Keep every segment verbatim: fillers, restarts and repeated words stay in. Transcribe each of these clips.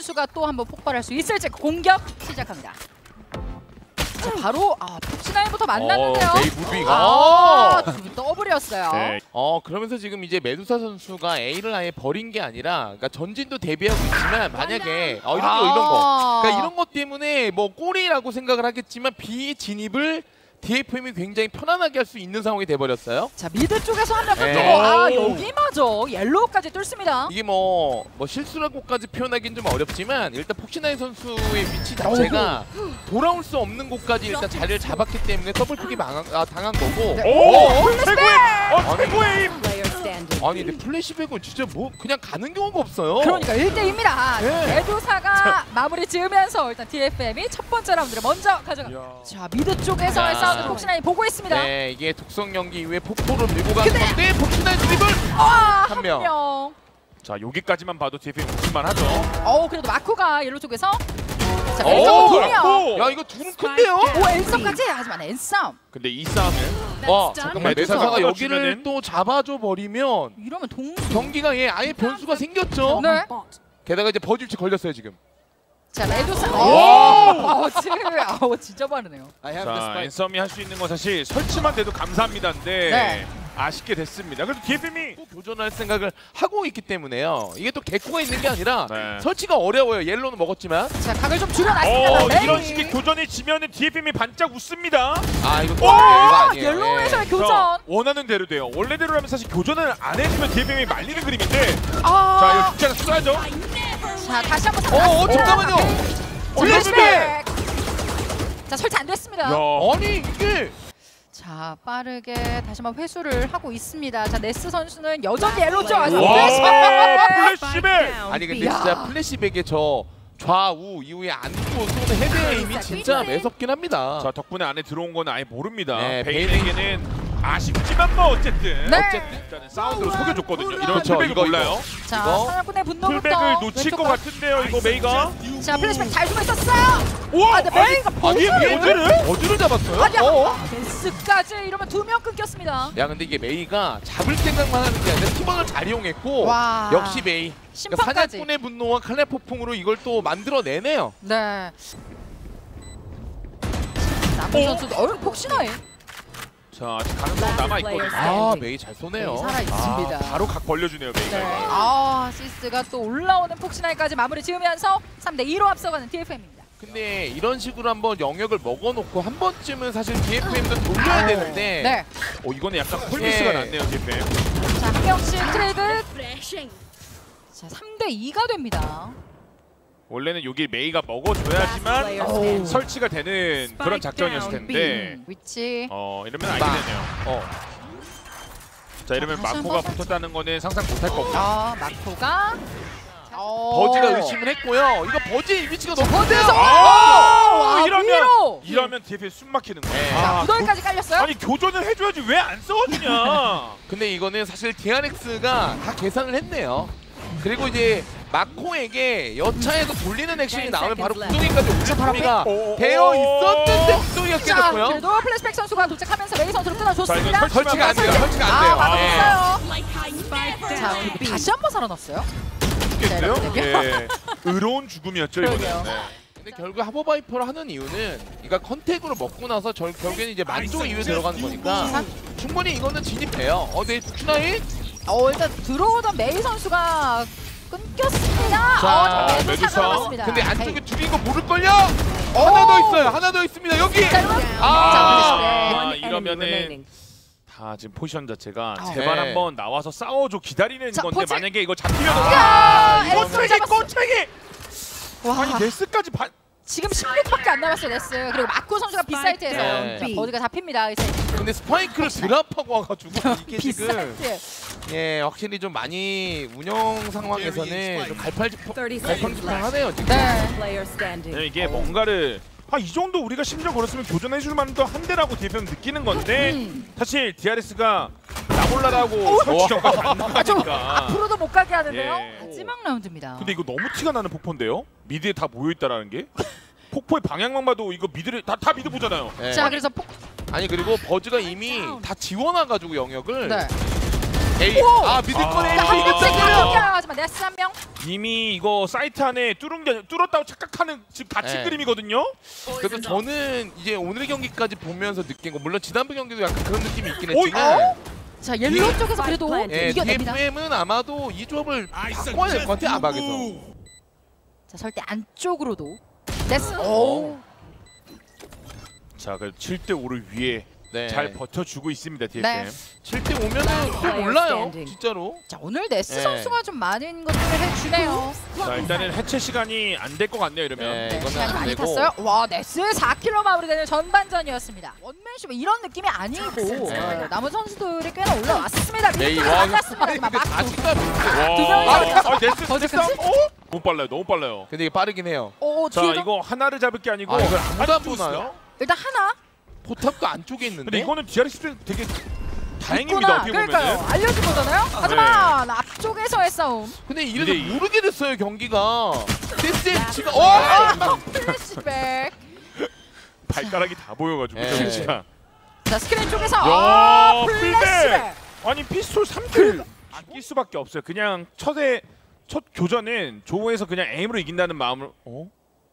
선수가 또 한번 폭발할 수 있을지 공격 시작합니다. 자, 바로 아, 폭신아이부터 만났는데요. 어, 메이 무빙. 아, 더블이었어요. 네. 어 그러면서 지금 이제 메두사 선수가 A를 아예 버린 게 아니라, 그러니까 전진도 대비하고 있지만 만약에 어 이런 거 이런 거, 그러니까 이런 것 때문에 뭐 골이라고 생각을 하겠지만 B 진입을 디에프엠이 굉장히 편안하게 할 수 있는 상황이 돼버렸어요. 자, 미드 쪽에서 한 명 끊기고 네. 아 여기마저 옐로우까지 뚫습니다. 이게 뭐, 뭐 실수라고까지 표현하기는 좀 어렵지만 일단 폭신아이 선수의 위치 자체가 돌아올 수 없는 곳까지 일단 자리를 잡았기 때문에 더블픽이 망한, 아, 당한 거고. 네. 오! 최고의 어 최고의 힘. 아니 근데 플래시백은 진짜 뭐 그냥 가는 경우가 없어요. 그러니까 일 대 이입니다. 네. 메두사가 마무리 지으면서 일단 디에프엠이 첫 번째 라운드를 먼저 가져갑니다. 자, 미드 쪽에서의 야. 사운드 폭신아이 보고 있습니다. 네, 이게 독성 연기 이후에 폭포를 밀고 가는 근데- 건데 폭신아이 드리블 아, 한 한 명. 명. 자 여기까지만 봐도 디에프엠 웃을만 하죠. 어, 그래도 마코가 옐로 쪽에서 자, 오, 앤썸 둘이요. 맞고. 야 이거 둘은 큰데요? 오, 앤썸까지 하지만 앤썸. 근데 이 싸움은 와 잠깐만 메두사가 메두사가 여기를 주면은? 또 잡아줘 버리면 이러면 동수. 경기가 예 아예 변수가 생겼죠. 네. 게다가 이제 버즈위치 걸렸어요 지금. 자, 메두사. 와! 오, 지금 어, 진짜 빠르네요. 자 앤썸이 할 수 있는 건 사실 설치만 돼도 감사합니다인데 네. 아쉽게 됐습니다. 그래도 디에프엠이 교전할 생각을 하고 있기 때문에요. 이게 또 개코가 있는 게 아니라 네. 설치가 어려워요. 옐로는 먹었지만. 자, 각을 좀 줄여놨습니다. 어 메이. 이런 식의 교전이 지면은 디에프엠이 반짝 웃습니다. 아 이거 또 오! 이거 아니에요. 옐로우에서의 예. 교전. 자, 원하는 대로 돼요. 원래대로라면 사실 교전을 안 해주면 디에프엠이 말리는 그림인데 아. 자 이거 죽자가 쏴야죠. 자, 다시 한번 어, 어 잠깐만요. 플래시백. 자, 설치 안 됐습니다. 야. 아니 이게 자, 빠르게 다시 한번 회수를 하고 있습니다. 자, 네스 선수는 여전히 옐로죠. 아주 와 플래시백. 플래시백. 아니 근데 야. 진짜 플래시백의 저 좌우 이후에 안고 쏘는 헤드의 힘이 진짜 매섭긴 합니다. 자 덕분에 안에 들어온 건 아예 모릅니다. 네, 베인에게는 아쉽지만 뭐 어쨌든 네. 어쨌든 일단은 사운드로 속여줬거든요. 이러면 그렇죠, 풀백을 이거, 몰라요. 자, 이거? 사냥꾼의 분노부터 풀백을 놓칠 왼쪽 것 각. 같은데요. 이거 메이가. 자, 플래시백 잘 숨어 있었어요. 우와! 아, 근데 메이가 아니 버즈를 버즈를 버즈를 잡았어요? 아니야. 어? 데스까지 이러면 두 명 끊겼습니다. 야 근데 이게 메이가 잡을 생각만 하는 게 아니라 팀원을 잘 이용했고 와. 역시 메이. 그러니까 심판까지. 사냥꾼의 분노와 칼날 폭풍으로 이걸 또 만들어내네요. 네. 남은 선수도 어른 폭신하해. 자 아직 가능성은 남아 있거든요. 아 메이 잘 쏘네요. 메이 살아 있습니다. 아, 바로 각 벌려주네요 메이가. 네. 아, 시스가 또 올라오는 폭신하이까지 마무리 지으면서 삼 대 이로 앞서가는 디에프엠입니다. 근데 이런 식으로 한번 영역을 먹어놓고 한 번쯤은 사실 디에프엠도 돌려야 되는데 네. 어 이거는 약간 콜미스가 예. 났네요 디에프엠. 자, 한 명씩 트레이드. 자, 삼 대 이가 됩니다. 원래는 여기 메이가 먹어줘야지만 오. 설치가 되는 그런 작전이었을 텐데. 음, 위치. 어 이러면 알게 마. 되네요. 어. 자 이러면 다시 마코가 한번 붙었다는 거는 상상 못할 거고. 아, 마코가. 버즈가 의심을 했고요. 이거 버즈의 위치가 너무 버즈에서 큰데요? 와, 아, 이러면 위로! 이러면 디에프엠 숨 막히는 거야. 네. 자, 아, 구덩이까지 깔렸어요? 아니 교전을 해줘야지 왜 안 싸워주냐. 근데 이거는 사실 디알엑스가 다 계산을 했네요. 그리고 이제 마코에게 여차에서 돌리는 액션이 나오면 바로 구덩이까지 올 준비가 오, 오, 되어 오. 있었는데 구덩이가 자, 깨졌고요. 그래도 플래시백 선수가 도착하면서 메이 선수를 끊어줬습니다. 자, 이건 설치- 설치가 안 돼요. 설치가 아, 안 돼요. 맞았어요. 자, 그리고 다시 한 번 살아났어요. 죽겠어요? 네, 예. 의로운 죽음이었죠 이거는. 그러게요. 네. 근데 결국 하버바이퍼를 하는 이유는 이가 컨택으로 먹고 나서 절, 결국에는 이제 만조 이후에 들어가는 거니까 충분히 이거는 진입해요. 어, 네, 푸나이? 어, 일단 들어오던 메이 선수가 끊겼습니다. 자, 어, 자, 메두사. 살아났습니다. 근데 안쪽에 헤이. 둘인 거 모를걸요? 하나 더 있어요. 하나 더 있습니다. 여기. 자, 여러분. 아, 자, 이러면은 다 지금 포지션 자체가 아, 제발 네. 한번 나와서 싸워줘 기다리는 자, 건데 포지. 만약에 이거 잡히면 야, 이거 에릭슨 꼬챙이 잡았어. 꼬챙이. 와, 아니 네스까지 반. 지금 십육밖에 안 남았어요, 네스. 그리고 마코 선수가 비사이트에서 네. 자, 버디가 잡힙니다. 이제 근데 스파이크를 드랍하고 와가지고 이게 지금 비사이트. 예 확실히 좀 많이 운영 상황에서는 좀 갈팔지포 갈팡질팡하네요 지금. 네. 네, 이게 뭔가를 아 이 정도 우리가 심지어 걸었으면 교전해줄 만도 한데라고 디에프엠 느끼는 건데 음. 사실 디알에스가 나몰라라고 설치전까지 안 아, 좀 나가니까. 앞으로도 못 가게 하는데요. 예. 마지막 라운드입니다. 근데 이거 너무 티가 나는 폭포인데요? 미드에 다 모여 있다라는 게? 폭포의 방향만 봐도 이거 미드를 다, 다 미드 보잖아요. 예. 자, 그래서 폭. 아니 그리고 버즈가 이미 다 지워놔가지고 영역을 네. 에이. 오! 아 믿을 아. 거네. 자, 한 이거 명씩 이겼어요. 이렇게 하지만 네스 한 명. 이미 이거 사이트 안에 뚫은 게 뚫었다고 착각하는 지금 닫힌 네. 그림이거든요. 그래서 저는 이제 오늘 경기까지 보면서 느낀 거 물론 지난번 경기도 약간 그런 느낌이 있긴 어이, 했지만 자, 옐로우 쪽에서 그래도 예, 이겨냅니다. 디에프엠은 아마도 이 조합을 바꿔야 될 것 같아요. 아박에서. 자, 절대 안쪽으로도 네스. 어. 오. 자, 그 칠 대 오를 위해 네. 잘 버텨주고 있습니다. 디에프엠. 네. 칠 대 오면은 또 몰라요. 진짜로. 자, 오늘 네스 네. 선수가 좀 많은 것들을 해주네요. 자, 일단은 해체 시간이 안 될 것 같네요. 이러면. 네, 네, 이거는 시간이 안 많이 되고. 탔어요. 와, 네스 사 킬로 마무리되는 전반전이었습니다. 원맨쇼 이런 느낌이 아니고 네. 어, 남은 선수들이 꽤나 올라왔습니다. 메이 미드까지 와. 만났습니다. 하지만 근데 막고. 자신감 있어. 와. 두 명이 아, 아, 네스 어디까지? 스택 싸움. 어? 너무 빨라요. 너무 빨라요. 근데 이게 빠르긴 해요. 오, 자, 뒤에도 이거 하나를 잡을 게 아니고 아, 이걸 아무도 안 아직도 보나요? 있어요. 일단 하나 포탑도 안쪽에 있는데. 근데 이거는 디아르시스 되게 다행입니다. 있구나. 어떻게 그러니까요. 보면은. 알려준 거잖아요. 하지만 앞쪽에서의 싸움. 근데 이래서 이제 이- 모르게 됐어요 경기가. 데스의 위치가 와. 아, 플래시백. 발가락이 다 보여가지고 네. 진짜. 자, 스크린 쪽에서 야, 아, 플래시백. 플래시백. 아니 피스톨 삼 킬 아낄 수밖에 없어요. 그냥 첫에 첫 교전은 조우에서 그냥 에임으로 이긴다는 마음을. 어?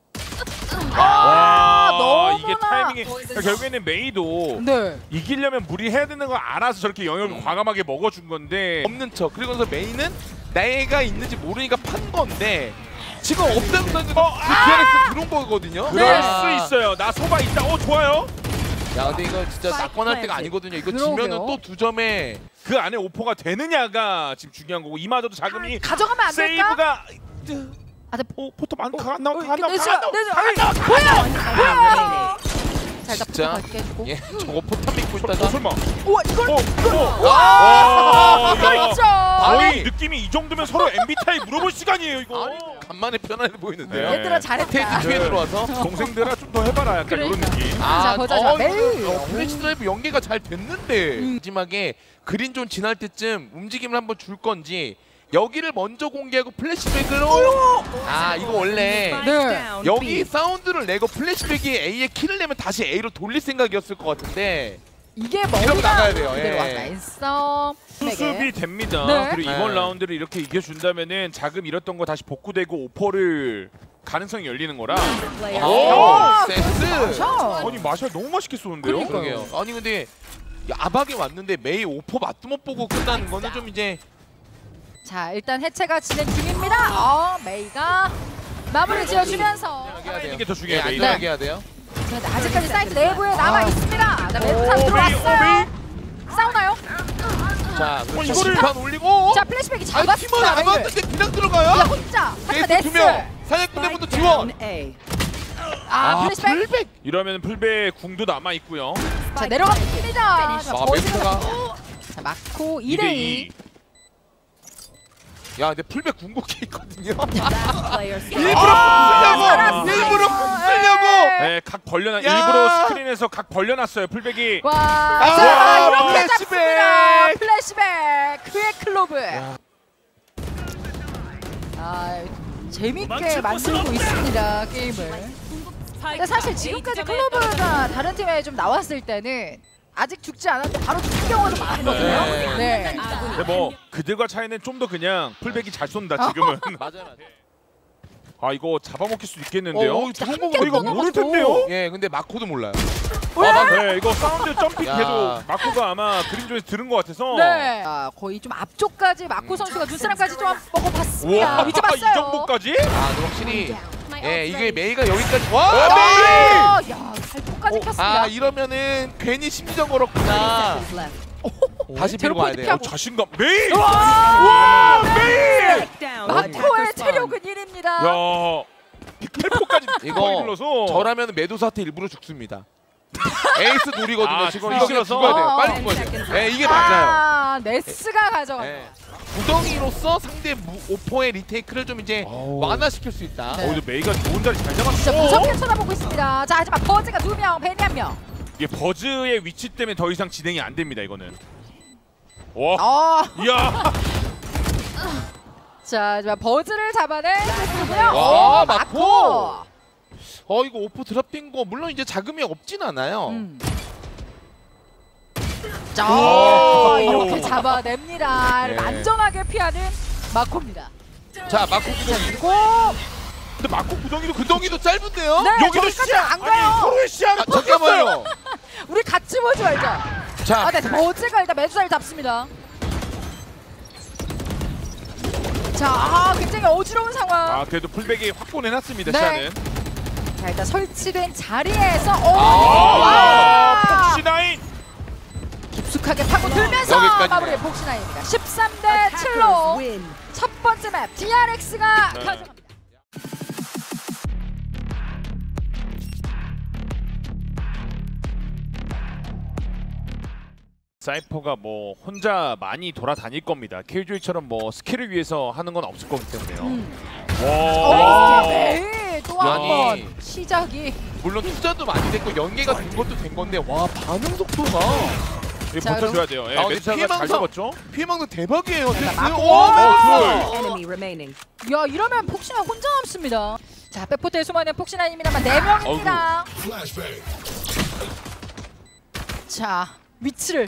아, 와, 너무나. 이게 타이밍이. 그러니까 결국에는 메이도 네. 이기려면 무리해야 되는 걸 알아서 저렇게 영역을 음. 과감하게 먹어준 건데. 없는 척. 그리고서 메인은 내가 있는지 모르니까 판 건데 지금 없다고 하는데 어, 그 디아르에스 들어온 거거든요. 그럴 네. 수 있어요. 나 소바 있다. 어 좋아요. 야 근데 이거 진짜 낙관할 때가 아니거든요. 이거 그러게요. 지면은 또 두 점에 그 안에 오퍼가 되느냐가 지금 중요한 거고 이마저도 자금이 가져가면 안 될까? 세이브가 아, 네. 어, 포탑 안 가, 안 나와, 어, 안 나와, 내주, 안 나와. 내주. 아니, 뭐야? 뭐야? 자, 일단 진짜? 포탑 깨주고. 예 저거 포탑 믿고 어, 있다가 설마. 우와, 이걸 어, 어. 와, 와, 이거 야. 있죠. 거의 아니. 느낌이 이 정도면 서로 엠비티아이 물어볼 시간이에요 이거. 아니, 간만에 편안해 보이는데요. 네. 얘들아 잘했다. 테이크 뒤에 들어와서 동생들아 좀 더 해봐라 약간 그러니까. 이런 느낌. 자, 보자, 자, 어, 메이. 어, 플래시 드라이브 연계가 잘 됐는데 음. 마지막에 그린 존 지날 때쯤 움직임을 한번 줄 건지 여기를 먼저 공개하고 플래시백으로 아 이거 원래 네. 여기 사운드를 내고 플래시백이 A에 킬을 내면 다시 A로 돌릴 생각이었을 것 같은데 이게 이러고 머리가 나가야 돼요. 그대로 예. 왔다. 인썸. 수습이 됩니다. 네. 그리고 네. 이번 라운드를 이렇게 이겨준다면은 자금 잃었던 거 다시 복구되고 오퍼를 가능성이 열리는 거라. 오, 센스. 자, 아니 마샬 너무 맛있게 쏘는데요. 그러니까요. 그러게요. 아니 근데 아박에 왔는데 메이 오퍼 맛도 못 보고 끝나는 거는 좀 이제 자, 일단 해체가 진행 중입니다. 어, 메이가 마무리 지어주면서. 해야 돼요. 이게 더 예, 중요해요. 메이. 안전하게 해야 돼요. 근데 아직까지 사이트 내부에 남아 있습니다. 자, 메두사 오, 메이, 오, 들어왔어요. 싸우나요? 자, 어, 그렇죠. 이거를- 심판 올리고 자, 플래시백이 아, 팀원 잡았습니다. 안 메이를. 왔는데 그냥 야, 들어가요? 혼자. 하지만 게이트 두 명. 네스. 사냥꾼대부터 지원. 아, 플래시백. 풀백. 이러면 풀배 궁도 남아 있고요. 자, 내려갑니다. 자, 아, 버즈가 멘트가. 자, 막고 이 이 대 대 이. 이. 야, 근데 풀백 궁극기 있거든요. 아, 일부러 살았어요. 쓰려고. 일부러 쓰려고. 네, 각 벌려놨. 야! 일부러 스크린에서 각 벌려놨어요. 풀백이. 와, 아, 자, 이렇게 플래시백. 잡습니다. 플래시백. 그의 클로브. 아, 재밌게 만들고 있습니다, 게임을. 근데 사실 지금까지 클로브가 다른 팀에 좀 나왔을 때는 아직 죽지 않았는데 바로 죽는 경우도 많거든요. 네. 네. 근데 뭐 그들과 차이는 좀 더 그냥 풀백이 잘 쏜다 지금은. 맞아요. 아 이거 잡아먹힐 수 있겠는데요. 어, 좋은 거 함께 이거 떠나가지고. 모를 텐데요. 예, 근데 마코도 몰라요. 네, 이거 사운드 점핑 야. 계속 마코가 아마 그린존에서 들은 것 같아서. 네. 아, 거의 좀 앞쪽까지 마코 선수가 눈사람까지 좀 먹어봤습니다. 와, 위치 이 봤어요. 정도까지? 아, 근데 확실히 예, 이게 메이가 여기까지 와, 아, 메이! 야, 살포까지 어, 켰습니다. 아, 이러면은 괜히 심정 걸었구나. 다시 밀고 가야 제로포인트 돼요. 어, 자신감. 메이! 와! 와, 메이! 마코의 체력은 일입니다. 야, 텔포까지 이거 눌러서. 저라면 메두사한테 일부러 죽습니다. 에이스 노리거든요. 아, 지금 죽기 이거 그냥 싫어서? 죽어야 돼요. 어, 빨리 어. 죽어야 돼요. 예, 이게 맞아요. 아, 네스가 가져가. 예. 구덩이로서 상대 무, 오퍼의 리테이크를 좀 이제 어우. 완화시킬 수 있다. 네. 어, 근데 메이가 좋은 자리 잘 잡았어. 진짜 무섭게 쳐다보고 있습니다. 자, 하지만 버즈가 두 명, 베니 한 명. 이게 버즈의 위치 때문에 더 이상 진행이 안 됩니다. 이거는. 와, 어, 이야. 자, 하지만 버즈를 잡아낸 네스고요. 와, 어, 마코. 어, 이거 오퍼 드랍된 거 물론 이제 자금이 없진 않아요. 음. 자, 오. 이렇게 잡아냅니다. 네. 안전하게 피하는 마코입니다. 자 마코 구덩이. 그리고 근데 마코 구덩이도 구덩이도 짧은데요? 네, 여기도 저기까지 시야 안 가요. 아니 서로의 시야가 아, 잠깐만요. 우리 같이 보지 말자. 자 아, 네, 버즈가 일단 매주사를 잡습니다. 자, 아, 굉장히 어지러운 상황. 아 그래도 풀백이 확보해놨습니다. 네. 시야는. 자, 일단 설치된 자리에서 오, 아, 와! 폭시나인. 깊숙하게 파고들면서 여기까지네요. 마무리 복신아입니다. 십삼 대 칠로 첫 번째 맵 디알엑스가 네. 가져갑니다. 사이퍼가 뭐 혼자 많이 돌아다닐 겁니다. 킬조이처럼 뭐 스킬을 위해서 하는 건 없을 거기 때문에요. 음. 와. 어, 네, 또 한 아니. 번 시작이. 물론 투자도 많이 됐고 연계가 된 것도 된 건데 와 반응 속도가 이거 자, 버텨줘야 돼요. 예, 아, 근데 메타가 피해망상- 잘 잡았죠? 피해망도 대박이에요. 일단 됐어요. 맞고. 오, 와! 오, 둘. Enemy remaining. 야, 이러면 폭신아 혼자 남습니다. 자, 백포트에 숨어있는 폭신아입니다만 네 명입니다. 자, 위치를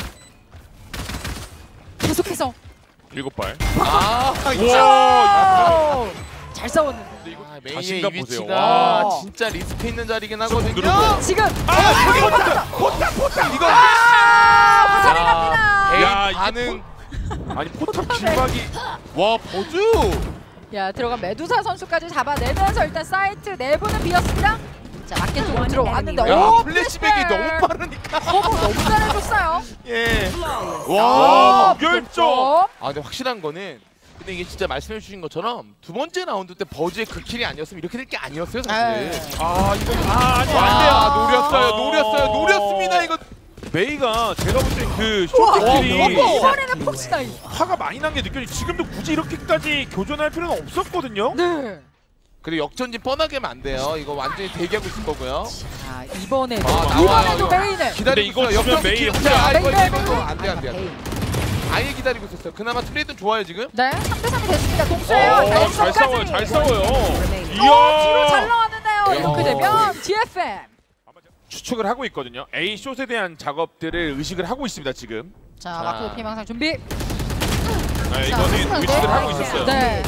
계속해서 일곱 발. 아, 와. 오! 잘 싸웠는데. 아, 메이의 이 자신감 보세요. 위치가 와. 진짜 리스크 있는 자리긴 누르고. 하거든요. 지금 아, 여기 이거 받았다. 포탑 포탑 이거. 아, 화살이 갑니다. 에이, 야, 이게 반응. 아니 포탑 포탑에. 길막이. 와 버즈. 야, 들어간 메두사 선수까지 잡아내면서 일단 사이트 내부는 비었습니다. 자, 마켓 쪽으로 들어왔는데 야 오, 플래시백이 플래시백. 너무 빠르니까. 커버 너무 잘해줬어요. 예. 와, 어, 무결점. 아 근데 확실한 거는 근데 이게 진짜 말씀해 주신 것처럼 두 번째 라운드 때 버즈의 그 킬이 아니었으면 이렇게 될 게 아니었어요 사실. 네. 아 이거 아 아니 와 안 돼요. 노렸어요 어. 노렸어요 노렸습니다 이거. 메이가 제가 볼 때 그 와, 쇼트킬이 와, 와. 이번에는 폭스나이. 화가 많이 난 게 느껴지. 지금도 굳이 이렇게까지 교전할 필요는 없었거든요. 네. 그리고 역전진 뻔하게 하면 안 돼요. 이거 완전히 대기하고 있을 거고요. 자, 이번에도 아, 나와요, 이번에도 이거. 메인을. 기다리고 근데 이거 있어요. 주면 역전진 메이 기록. 혼자 자, 메이, 이거 메이, 이거 메이. 안돼 안돼 안돼. 아예 기다리고 있었어요. 그나마 트레이드는 좋아요 지금. 네, 삼 대 삼이 됐습니다. 동수예요. 어, 자, 잘 싸워요, 엔서까지. 잘 싸워요. remaining. 어, 뒤로 잘 이야. 나왔는데요. 이렇게 야. 되면 디에프엠. 추측을 하고 있거든요. A 숏에 대한 작업들을 의식을 하고 있습니다 지금. 자, 자. 마크 피망상 준비. 네, 자, 이거는 순간 의식을 네. 하고 있었어요. 네.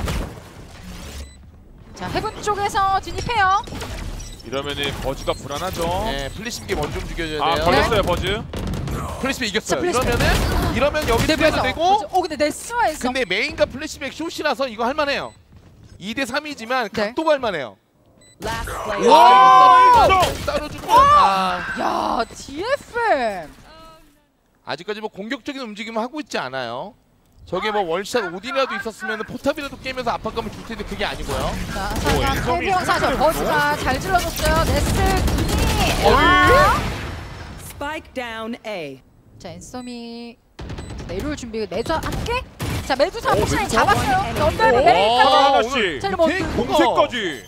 자, 해븐 쪽에서 진입해요. 이러면은 버즈가 불안하죠. 네, 플래시백이 먼저 움직여줘야 아 돼요. 걸렸어요 버즈. 플래시백 이겼어요. 자, 플래시백. 이러면은 이러면 여기 네, 트레이드 되고. 어, 근데 네스와 엔서. 근데 메인과 플래시백 숏이라서 이거 할만해요. 이 대 삼이지만 네. 각도가 할만해요. Last player. 와, 이거! 이거 따로 주면 아, 야, 디에프엠. 아직까지 뭐 공격적인 움직임을 하고 있지 않아요. 저게 뭐 월샷 오딘이라도 있었으면 포탑이라도 깨면서 압박감을 줄 텐데 그게 아니고요. 자, 오, 사상 엔섬이 해병 사죠. 생각을 버즈가 잘 질러줬어요. 네스 군이. 어이. 아. Spike down A. 자, 엔섬이 내려올 준비. 메두사 함께. 자, 메두사 오, 포션이 메두사? 잡았어요. 자, 언더에버 오. 메리까지. 아, 하나씩. 자, 이러면 오케이. 어떡- 공세까지.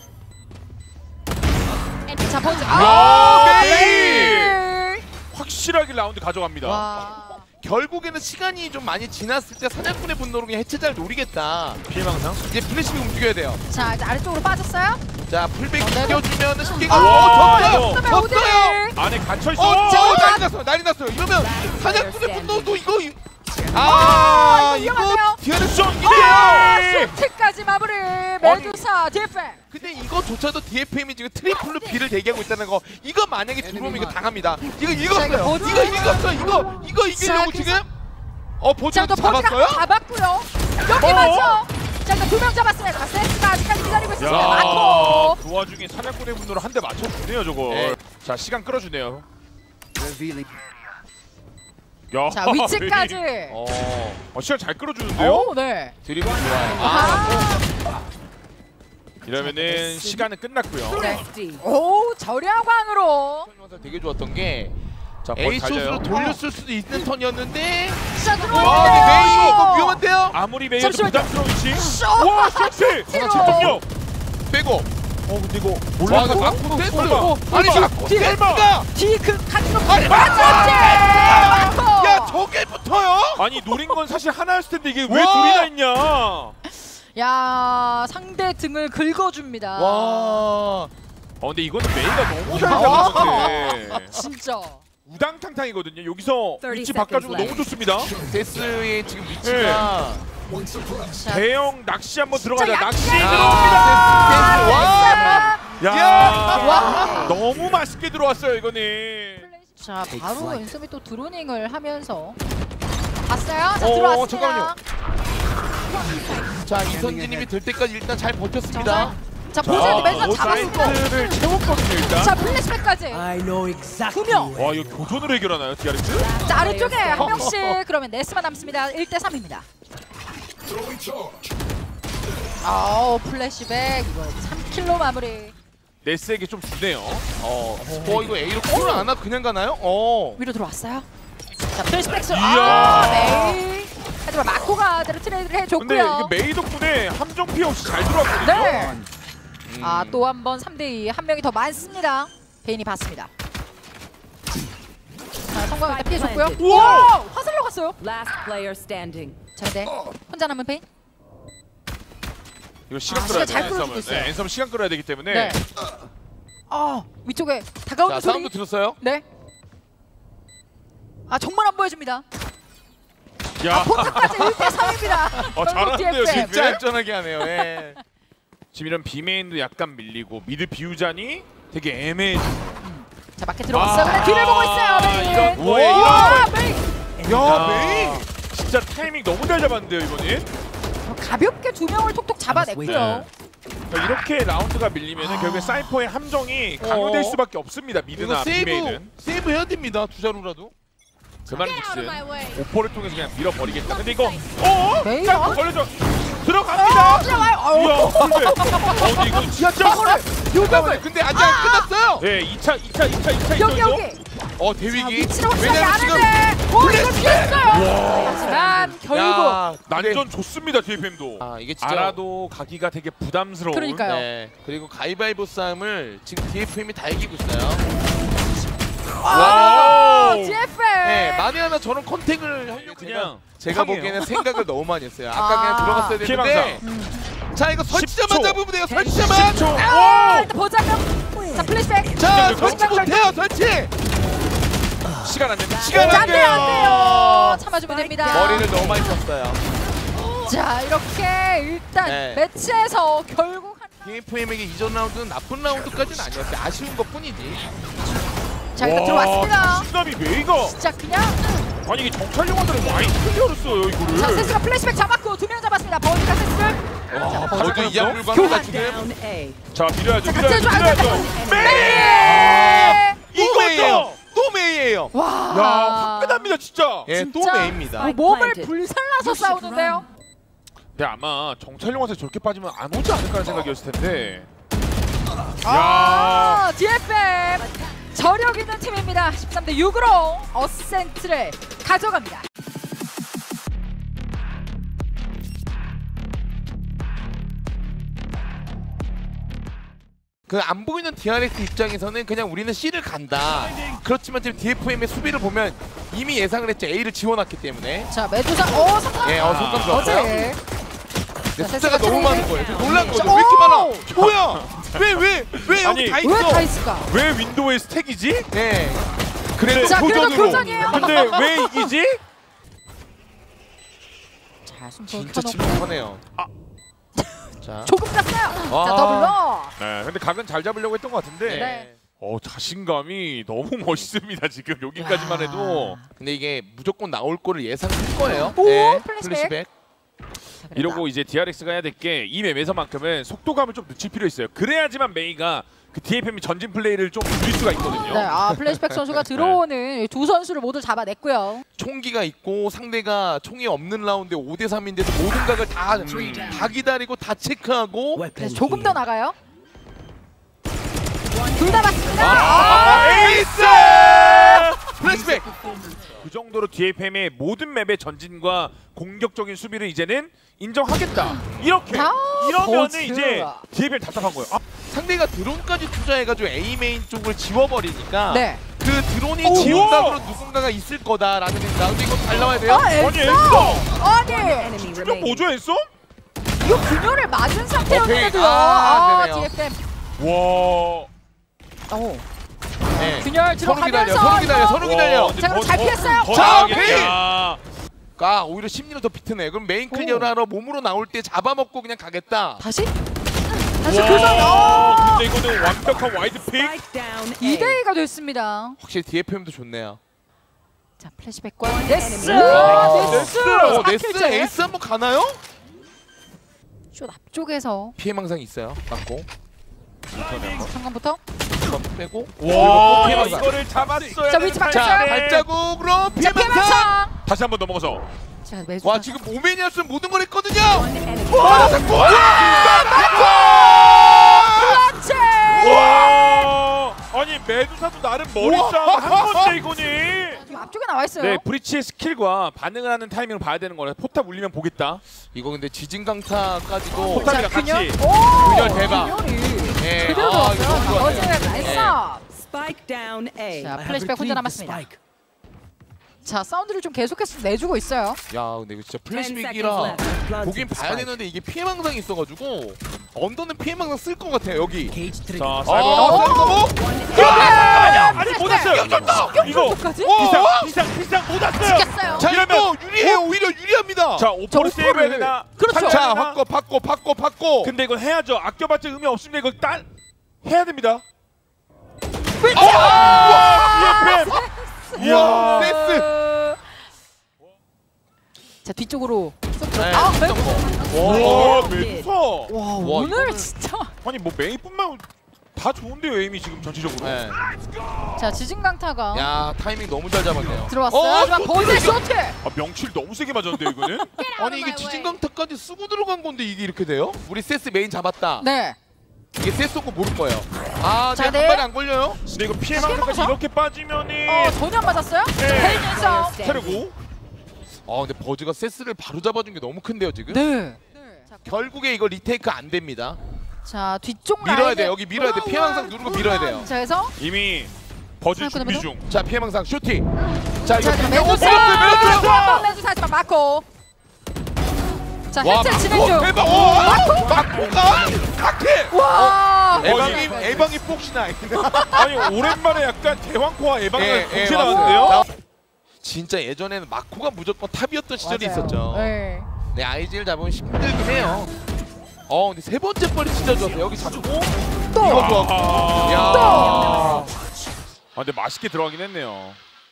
자, 버즈. 와, 아, 메이! 확실하게 라운드 가져갑니다. 와. 결국에는 시간이 좀 많이 지났을 때 사냥꾼의 분노로 그냥 해체자를 노리겠다. 피해망상. 이제 플래시백 움직여야 돼요. 자, 이제 아래쪽으로 빠졌어요. 자, 풀백 어, 네. 이겨주면 쉽게 아, 가고 와, 졌어요. 이거. 그다음에 졌어요. 오딜. 안에 갇혀 있어. 어, 자, 어, 난리 났어요. 난리 났어요. 이러면 사냥꾼의 분노도 이거 이- 아, 아, 이거 이거 위험하네요. 뒤에는 좀 아, 이래요. 슈트까지 마무리. 메두사 디에프엠. 근데 이거조차도 디에프엠이 지금 트리플로 B를 대기하고 있다는 거 이거 만약에 들어오면 이거 당합니다. 이거 자, 이거 이겼어요. 버즈. 이거 이겼어. 이거 이거 이기려고 자, 지금 어 자, 보자 또 버즈가 잡았어요? 잡았고요. 여기 어? 맞죠? 자, 일단 두 명 잡았습니다. 자, 세스가 아직까지 기다리고 있습니다. 마코. 그 와중에 사냥꾼의 분노를 한 대 맞춰주네요 저거. 네. 자 시간 끌어주네요. 야, 자, 위치까지. 어 어, 시간 잘 끌어주는데요? 오, 네. 드리블 좋아요. 아, 아, 이러면은 시간은 끝났고요. 네. D. 오, 절야광으로. 설명서 되게 좋았던 게 자, A 버즈 달려요. 숏으로 돌렸을 수도 있는 턴이었는데 자, 와 들어오는데요. 근데 메이 이거 위험한데요? 아무리 메이어도 잠시만요. 부담스러운 위치. 쇼! 와, 셔츠! 뒤로. 집중력! 빼고 어, 근데 이거 와 근데 마코 센스 설마, 아니 설마. 마코 뒤에. 센스가 디그 카트로 아니, 맞췄지. 마코. 야 저게 붙어요? 아니 노린 건 사실 하나였을 텐데 이게 왜 와. 둘이나 있냐? 어, 야, 상대 등을 긁어줍니다. 와 근데 이거는 메이가 너무 잘 와. 잡았는데. 진짜. 우당탕탕이거든요. 여기서 thirty 위치 seconds 바꿔주고 left. 너무 좋습니다. 데스의 지금 위치가 자, 대형 낚시 한번 들어가자. 약- 낚시 야, 들어옵니다. 와! 야, 와. 너무 맛있게 들어왔어요 이거는. 자 바로 엔섬이 또 드로닝을 하면서 봤어요? 자 어, 들어왔습니다. 잠깐만요. 자 이선진님이 될 때까지 일단 잘 버텼습니다. 자 보세요, 맨날 오 잡았습니다. 사이트를 채웠거든요 일단. 자 플래시백까지 I know exactly. 두 명. 와 이거 교전으로 해결하나요 디아렉스? 자 아래쪽에 한 명씩 그러면 네스만 남습니다. 일 대 삼입니다. 아우 플래시백 이거 삼 킬로 마무리. 네스에게 좀 주네요. 어, 어 이거 A로 콜을 안 하고 그냥 가나요? 어. 위로 들어왔어요. 자 플래시백 수. 이야. 아 메이. 하지만 마코가 아대로 트레이드를 근데 해줬고요. 이게 메이 덕분에 함정 피해 없이 잘 들어왔거든요. 네. 음. 아 또 한 번 삼 대 이 한 명이 더 많습니다. 베인이 봤습니다. 자 성광 일단 피해줬고요. 우와! 와 화살로 갔어요. Last player standing. 자 근데 혼자 남은 베인. 이거 시간 아, 끌어야 시간 잘 돼요. 끌어주고 엔섬은. 있어요. 네, 엔섬 시간 끌어야 되기 때문에. 네. 아 위쪽에 다가오는 자 소리. 사운드 들었어요? 네. 아 정말 안 보여줍니다. 야, 아 포트까지 일 대 삼입니다. 어, 잘하는데요, 지금. 진짜 안전하게 하네요. 예. 지금 이런 비메인도 약간 밀리고 미드 비우자니 되게 애매해. 자 마켓 들어왔어요. 아, 근데 뒤를 보고 있어요. 베인. 이런 거에 와, 이런 베인. 야 메이. 진짜 타이밍 너무 잘 잡았는데요 이번엔. 가볍게 두 명을 톡톡 잡아냈고요. 그러니까 이렇게 라운드가 밀리면은 결국에 사이퍼의 함정이 강요될 어. 수밖에 없습니다. 이거 미드나 세이브 비메인은. 세이브 해야 됩니다. 두 자루라도. 그만직슨 오퍼를 통해서 그냥 밀어버리겠다. 근데 이거 어? 메이요? 짱구 걸려줘. 들어갑니다. 어, 들어가요. 이야, 어. 근데 어, 근데 이거 진짜 요격을. 근데 아직 안 끝났어요. 네, 이 차, 이 차, 이 차, 이 차 여기 있어요. 여기. 어 자, 대위기. 위치를 확실하게 왜냐면 지금 아는데. 오 이거 피했어요. 하지만 결국. 야, 난전 좋습니다, 디에프엠도. 아 이게 진짜. 알아도 가기가 되게 부담스러운. 그러니까요. 네. 그리고 가위바위보 싸움을 지금 디에프엠이 다 이기고 있어요. 와, 와우. 디에프엠. 네, 만에 하나 저런 컨택을 하려고 그냥 제가 팡이에요. 보기에는 생각을 너무 많이 했어요. 아까 아. 그냥 들어갔어야 되는데. 피해망상. 자 이거 설치자만 십 초. 잡으면 돼요. 설치자만. 십 초. 아, 와! 일단 보자면. 자 플래시백. 자 십 초. 설치 못해요. 설치. 시간 안 된다. 시간 안 안 돼요 안 돼요. 돼요. 참아주면 됩니다. 머리를 너무 많이 썼어요. 자 이렇게 일단 네. 매치에서 결국 한 디에프엠에게 이전 라운드는 나쁜 라운드까지는 아니었어요. 아쉬운 것뿐이지. 자 일단 들어왔습니다. 신남이 메이가 진짜 그냥 아니 이게 정찰 영화들은 와인 클리어였어요 자 이거를. 세스가 플래시백 잡았고 두 명 잡았습니다. 버디가 세스. 와, 저도 이양물과 교환. 하나 지금 Down A. 자 밀어야죠, 자, 밀어야죠, 같이 해줘, 밀어야죠. 안 메이! 네. 또 메이예요. 이것도. 또 메이예요. 와. 야 화끈합니다 진짜. 예, 또 진짜. 메이입니다. 뭐 몸을 Planted. 불살라서 싸우는데요. 근데 아마 정찰 영화에 저렇게 빠지면 안 오지 않을까라는 생각이었을 텐데. 아, 디에프엠 저력 있는 팀입니다. 십삼 대 육으로 어센트를 가져갑니다. 그 안 보이는 디아렉스 입장에서는 그냥 우리는 C를 간다. 그렇지만 지금 디에프엠의 수비를 보면 이미 예상을 했죠. A를 지워놨기 때문에. 자 매두사 어 삼삼. 예, 어 손감 좋았어요. 어제. 근데 자, 숫자가 세스가 너무 많은 트레이드. 거예요. 지금 놀란 거죠. 오! 왜 이렇게 많아? 뭐야? 왜 왜 왜 여기 아니, 다 왜 다 있어? 있을까? 왜 윈도우의 스택이지? 네. 그래도 자, 그래도 교전으로. 교전이에요. 근데 왜 이기지? 자 숨 진짜 켜놓고 침묵하네요. 아. 자. 조금 땄어요. 와. 자 더블로. 네, 근데 각은 잘 잡으려고 했던 것 같은데. 네. 어 자신감이 너무 멋있습니다 지금 여기까지만 해도. 근데 이게 무조건 나올 거를 예상할 거예요. 오, 네. 플래시백. 플래시백. 자, 그래도 이러고 이제 디아렉스가 해야 될 게 이 맵에서만큼은 속도감을 좀 늦출 필요 있어요. 그래야지만 메이가 그 디에프엠이 전진 플레이를 좀 줄일 수가 있거든요. 네, 아 플래시백 선수가 들어오는 이두 선수를 모두 잡아냈고요. 총기가 있고 상대가 총이 없는 라운드에 오 대 삼인데도 모든 각을 다, 다 기다리고 다 체크하고 그래서 조금 더 나가요. 둘 다 맞습니다. 아, 아, 에이스! 플래시백! 그 정도로 디에프엠의 모든 맵의 전진과 공격적인 수비를 이제는 인정하겠다. 이렇게 아, 이러면은 버즈. 이제 디에프엠 답답한 거예요. 아, 상대가 드론까지 투자해가지고 A 메인 쪽을 지워버리니까 네. 그 드론이 오! 지운 각으로 누군가가 있을 거다라는 생각. 근데 이거 잘 나와야 돼요. 아, 아니 엔서! 엔서 아니 Enemy 좀 remaining. 뭐죠 엔서? 이거 균열을 맞은 상태였는데도요. 오케이. 아, 아, 안 되네요. 디에프엠. 와 오. 네. 균열 서로 기다려, 들어가면서 서로 기다려, 이거 서로 기다려. 자, 그럼 잘 피했어요. 더 자, 나가겠다. 가 오히려 심리를 더 비트네. 그럼 메인 클리어를 하러 몸으로 나올 때 잡아먹고 그냥 가겠다. 다시 다시 와, 그 점. 근데 이거는 완벽한 와이드 픽. Spike down 이 A. 대 이가 됐습니다. 확실히 디에프엠도 좋네요. 자 플래시백과 네스. 와, 네스. 어, 사 네스 킬째. 에이스 한번 가나요? 슛 앞쪽에서 피해망상 있어요. 맞고 상관부터. 한번 빼고. 와, 피해망상. 이거를 잡았어야 자, 위치 되는 자, 바뀌었어요. 타이밍에. 발자국으로 자 피해망상. 피해망상. 다시 한번 넘어가서. 자 매주. 와, 지금 오맨이었으면 모든 걸 했거든요. One enemy. 와, 자꾸. 그렇지. 와, 아니 메두사도 나름 머리 우와. 싸움 한 건데 이거니. 지금 앞쪽에 나와 있어요. 네, 브리치의 스킬과 반응을 하는 타이밍을 봐야 되는 거라. 포탑 울리면 보겠다. 이거 근데 지진 강타까지도 포탑- 포탑이랑 자, 균열. 같이. 오. 균열 대박. 균열이 예, 제대로 아, 이거 들어왔어요. 너무 어제 좋았네요. 나이스. Spike down A. 자 플래시백 혼자 남았습니다. 자 사운드를 좀 계속해서 내주고 있어요. 야, 근데 이거 진짜 Ten seconds 플래시백이라 left. Planted 보긴 봐야 spike. 되는데 이게 피해망상이 있어가지고 언더는 피해망상 쓸 것 같아요. 여기. 자, 아, 사이버. 사이버. 아니 못 왔어요. 이거 까지 비상 비상 비상 못 왔어요. 찍혔어요. 자, 이거 유리해요. 오히려 유리합니다. 자, 오퍼를 자, 세이브해야 오퍼를. 되나? 그렇죠. 살려야 자, 되나? 바꿔, 바꿔, 바꿔, 바꿔. 근데 이건 해야죠. 아껴봤자 의미 없습니다. 이거 딸 해야 됩니다. 아! 이에프엠. 이야, 세스. 자 뒤쪽으로 쏙 들어. 네, 아, 진짜 네. 와, 와, 메두사. 와 오늘 이거는- 진짜. 아니 뭐 메이뿐만 다 좋은데요, 에임이 지금 전체적으로. 네. 자 지진 강타가 야, 타이밍 너무 잘 잡았네요. 들어왔어요. 어, 하지만 또 번째 들어갔어. 쇼트. 아, 명칠 너무 세게 맞았는데 이거는. 아니 이게 지진 강타까지 쓰고 들어간 건데 이게 이렇게 돼요? 우리 세스 메인 잡았다. 네. 이게 세스 거 모를 거예요. 아, 자, 자, 네. 한 발에 안 걸려요? 근데 이거 피해 망상까지 피해망상? 이렇게 빠지면은 어 전혀 안 맞았어요. 네. 페이지에서. 차려고. 아, 근데 버즈가 세스를 바로 잡아준 게 너무 큰데요 지금? 네. 자, 결국에 이거 리테이크 안 됩니다. 자 뒤쪽 밀어야 라인을- 돼. 여기 밀어야 돼. 피해망상 누르고 밀어야 돼요. 자 그래서 이미 버즈 자, 준비 그다음에 중. 자, 피해망상 슈팅. 자, 이거 자 어, 메두사. 밀었어요, 밀었어요. 한번 메두사 하지만 마코. 자 와, 헬스 진행 막고 중. 대박. 오, 막고가 각해. 와. 에방이 에방이 폭시나이. 아니 오랜만에 약간 대왕코와 에방이 예, 동시에 예, 나왔는데요. 맞아요. 진짜 예전에는 마코가 무조건 탑이었던 시절이 맞아요. 있었죠. 네. 네, 아이지를 잡으면 힘들긴 해요. 어, 근데 세 번째 벌이 진짜 좋았어요. 여기 잡고 또. 이거 좋았고. 아, 야. 아, 근데 맛있게 들어가긴 했네요.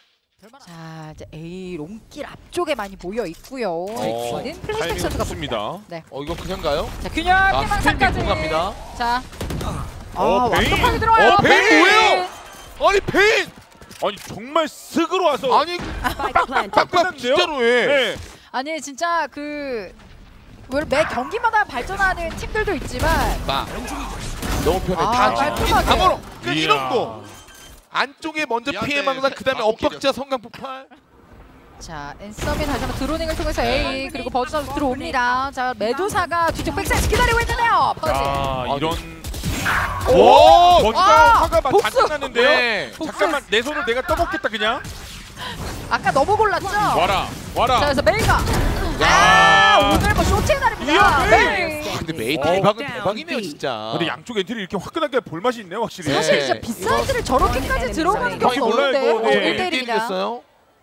자 이제 A 롱길 앞쪽에 많이 모여 있고요. 어, 뒤는 플래시백 타이밍 선수가 좋습니다. 봅니다. 네. 어, 이거 그냥 가요? 자 균열 아, 피해망상까지. 스탠딩 갑니다. 자. 아 어, 베인. 완벽하게 들어와요. 어, 베인 뭐예요? 아니, 베인! 아니 정말 슥으로 와서 아니, Spike planted. 빡빡 끝났는데요? 진짜로 해. 네. 아니 진짜 그 매 경기마다 발전하는 팀들도 있지만 막 너무 편해. 아, 다 깔끔하게. 죽긴 다 걸어. 그 이야. 이런 거. 안쪽에 먼저 피해망상, 그다음에 엇박자 성강 폭발. 자 앤서민 다시 한번 드로닝을 통해서 A 그리고 버즈 선수 들어옵니다. 자 메두사가 뒤쪽 백사이드 기다리고 있는데요. 버즈. 아, 아, 이런 오! 버즈가 아, 화가 막 복수. 잔뜩 났는데요. 네. 잠깐만 내 손을 내가 떠먹겠다 그냥. 아까 너무 골랐죠? 와라 와라. 자 그래서 메이가 아 야. 오늘 뭐 쇼트의 날입니다. 이야, 메이. 아, 근데 메이 어. 대박은 대박이네요, 진짜. 근데 양쪽 엔트리 이렇게 화끈하게 볼맛이 있네요 확실히. 네. 사실 진짜 비사이드를 저렇게까지 들어가는 거의 경우가 몰라요, 없는데 이거. 네. 일 대 일입니다. 됐어요.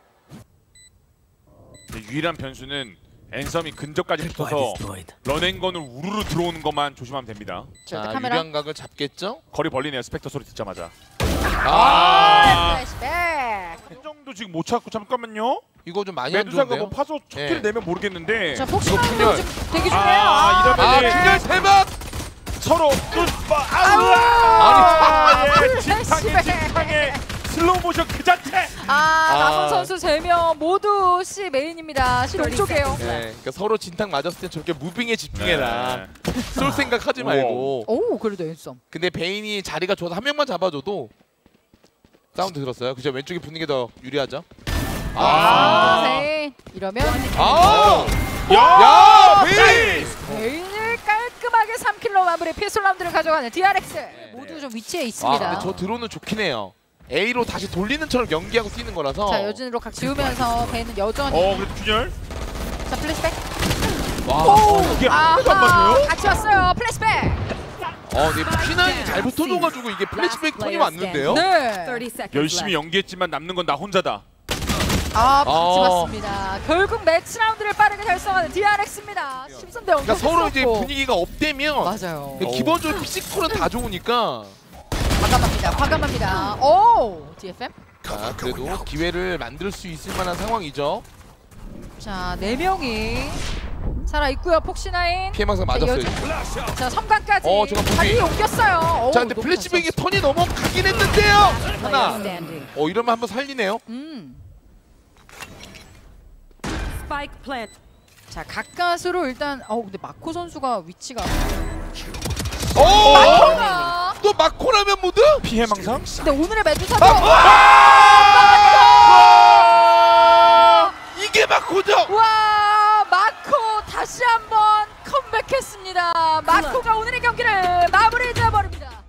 유일한 변수는 앤섬이 근접까지 붙어서 런앤건을 우르르 들어오는 것만 조심하면 됩니다. 자, 자, 카메라. 유리한 각을 잡겠죠? 거리 벌리네요 스펙터 소리 듣자마자. 아, 아, 플래시백. 한 정도 지금 못 찾고 잠깐만요. 이거 좀 많이 안 메두사가 좋은데요? 뭐 파서 첫 키를 네. 내면 모르겠는데 자 이거 폭신한 분열. 지금 대기 중이에요. 아, 이러면 아, 네. 균열 세박! 서로 뚜빠 아, 아우 예, 플래시백. 집탕에 집탕에 슬로우 모션 그 자체. 아, 남은 아. 선수 세 명 모두 C 메인입니다. C 롱쪽이에요. 네, 그러니까 서로 진탕 맞았을 때 저렇게 무빙에 집중해라. 네. 쏠 생각 하지 말고. 오, 그래도 앤썸. 근데 베인이 자리가 좋아서 한 명만 잡아줘도 사운드 들었어요? 그죠? 왼쪽에 붙는 게 더 유리하죠? 아, 네. 이러면 아! 야, 야, 베인! 베인을 깔끔하게 삼 킬로 마무리 피스톨 라운드를 가져가는 디알엑스. 모두 좀 위치해 아, 있습니다. 근데 저 드론은 좋긴 해요. A로 다시 돌리는 처럼 연기하고 뛰는 거라서. 자, 여진으로 각 지우면서 베인은 여전히 어 그래도 균열. 자, 플래시백. 와. 어, 이게 한 대도 안 아하, 맞아요? 같이 왔어요. 플래시백. 어, 네, 피나이 잘 붙어줘가지고 이게 플래시백 턴이 왔는데요. 네. thirty seconds 열심히 left. 연기했지만 남는 건 나 혼자다. 아, 어. 맞습니다. 결국 매치 라운드를 빠르게 달성하는 디알엑스입니다. 십삼 대 영. 그러니까 서로 이제 분위기가 업되면 맞아요. 기본적으로 피지컬은 다 좋으니까. 과감합니다. 과감합니다. 오, 디에프엠. 자, 그래도 기회를 만들 수 있을 만한 상황이죠. 자, 네 명이 살아 있고요. 폭신아인. 피해망상 맞았어요. 여- 자, 섬광까지. 어, 잠깐 보기. 자리 옮겼어요. 오, 자, 근데 높은 플래시백이 선수. 턴이 넘어가긴 했는데요. Player 하나. standing. 어, 이러면 한번 살리네요. 음. Spike plant. 자, 가까스로 일단 어, 근데 마코 선수가 위치가 오! 마코가. 또 마코라면 모드? 피해망상? 근데 오늘의 매주사도 아! 이게 마코죠. 와, 마코 다시 한번 컴백했습니다. 마코가 오늘의 경기를 마무리 지어버립니다.